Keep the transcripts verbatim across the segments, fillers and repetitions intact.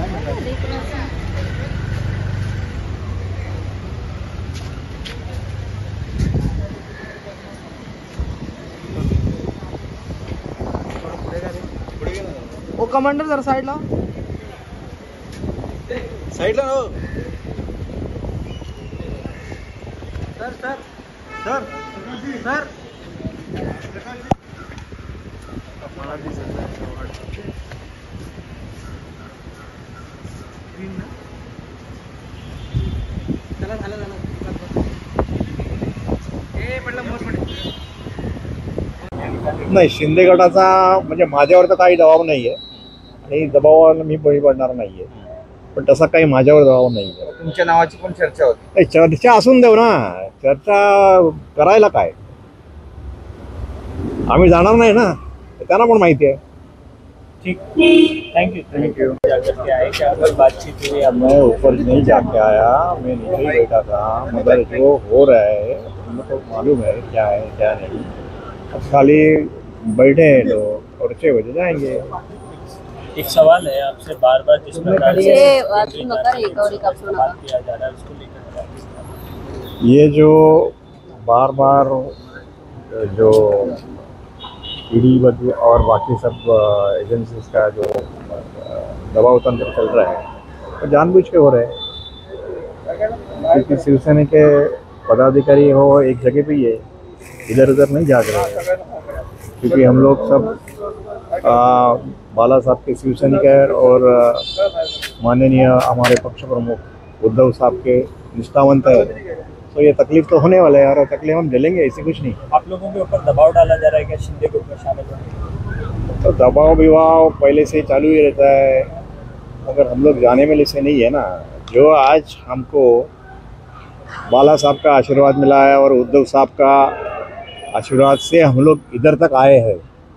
ओ commander जरा साईडला साईडला हो सर सर सर सर मला दिसत नाही चला झालं झालं ए पडलं मोर पडलं नाही. शिंदे गटाचा म्हणजे माझ्यावर तर काही दबाव नाही आहे आणि दबावाला मी बळी पडणार नाही आहे, पण तसा काही माझ्यावर दबाव नाही आहे. तुमच्या नावाची पण चर्चा होती. चर्चा असून देऊ ना, चर्चा करायला काय, आम्ही जाणार नाही ना, त्यांना पण माहिती आहे. ठीक, थैंक यू थैंक यू बातचीत हुई? मैं ऊपर नहीं जाके आया, मैं नीचे ही बैठा था, मगर जो हो रहा है उनको मालूम है क्या है क्या नहीं. अब खाली बैठे हैं लोग और छः बजे जाएंगे. एक सवाल है आपसे, बार बार जिस प्रकार से बात किया जा रहा है उसको लेकर, ये जो बार बार जो ईडी और बाकी सब एजेंसीज का जो दबाव तंत्र चल रहा है वो जानबूझ के हो रहे हैं, क्योंकि शिवसेना के पदाधिकारी हो एक जगह पे ही है, इधर उधर नहीं जाग रहे हैं. क्योंकि हम लोग सब आ, बाला साहब के शिवसैनिक है और माननीय हमारे पक्ष प्रमुख उद्धव साहब के निष्ठावंत है, तो ये तकलीफ तो होने वाला है यार, तकलीफ हम झेलेंगे, ऐसे कुछ नहीं. आप लोगों के ऊपर दबाव डाला जा रहा है क्या शिंदे ग्रुप में शामिल होने? तो दबाव विवाह पहले से ही चालू ही रहता है, मगर हम लोग जाने में से नहीं है ना. जो आज हमको बाला साहब का आशीर्वाद मिला है और उद्धव साहब का आशीर्वाद से हम लोग इधर तक आए हैं,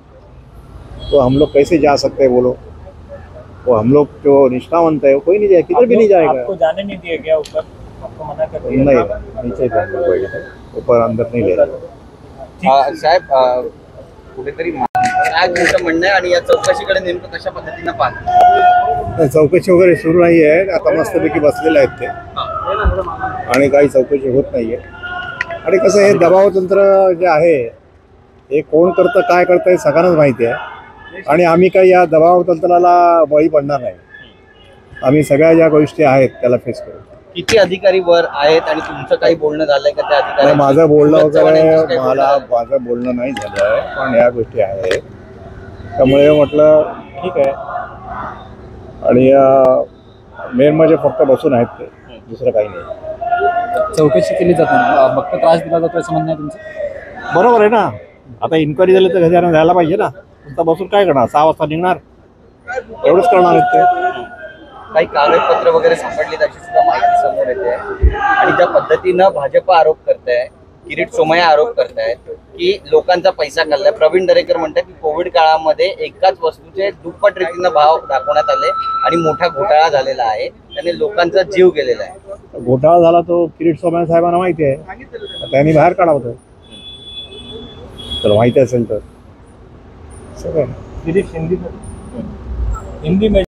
तो हम लोग कैसे जा सकते हैं बोलो. वो हम लोग जो निष्ठावंत है वो कोई नहीं जाए, किधर भी नहीं जाएगा. आपको जाने नहीं दिया गया ऊपर? आपको मना कर दिया? नहीं, नीचे बैठे ऊपर, अंदर नहीं ले रहा. साहेब कुठेतरी काय तुमचं म्हणणं आहे आणि या चौकशीकडे नेमकं कशा पद्धतीनं पाहता? चौकशी वगैरे सुरू नाही आहे, आता मस्तपैकी बसलेले आहेत ते आणि काही चौकशी होत नाही आहे. आणि कसं हे दबाव तंत्र जे आहे हे कोण करतं काय करतं हे सगळ्यांनाच माहिती आहे, आणि आम्ही काही या दबाव तंत्राला बळी पडणार नाही. आम्ही सगळ्या ज्या गोष्टी आहेत त्याला फेस करू. किती अधिकारी वर आहेत आणि तुमचं काही बोलणं झालंय का त्या अधिकारी? माझं बोलणं वगैरे मला माझं बोलणं नाही झालं आहे, पण या गोष्टी आहेत, त्यामुळे म्हटलं ठीक आहे. आणि मेन म्हणजे फक्त बसून आहेत ते, दुसरं काही नाही. चौकशी केली जाते, फक्त त्रास दिला जातो असं म्हणणं आहे तुमचं? बरोबर आहे ना. आता इन्क्वायरी झाली तर घरी जायला पाहिजे ना, नुसता बसून काय करणार, सहा वाजता निघणार एवढंच करणार आहेत ते. काही कागदपत्र वगैरे सापडली अशी सुद्धा माहिती समोर येते. आणि ज्या पद्धतीनं भाजप आरोप करताय, किरीट सोमय्या आरोप करतायत की लोकांचा पैसा खाल्लाय. प्रवीण दरेकर म्हणतात की कोविड काळामध्ये एकाच वस्तूचे दुप्पट रीतीनं भाव दाखवण्यात आले आणि मोठा घोटाळा झालेला आहे, त्याने लोकांचा जीव गेलेला आहे. घोटाळा झाला तो किरीट सोमय्या साहेबांना माहिती आहे, त्यांनी बाहेर काढावं होतं, तर माहिती असेल तर. हिंदी में